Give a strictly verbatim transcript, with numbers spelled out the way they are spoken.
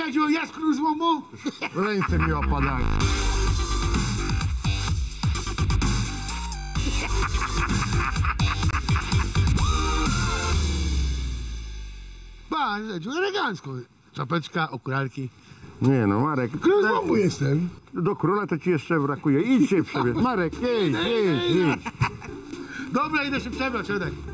Sędziu, jest król złomu? Ręce mi opadają. Pan, sędziu, elegancko. Czapeczka, okularki. Nie no, Marek. Król złomu jestem. Do króla to ci jeszcze brakuje. Idź się przebierz. Marek, idź, idź, idź. Dobra, idę się przebrać, Edek.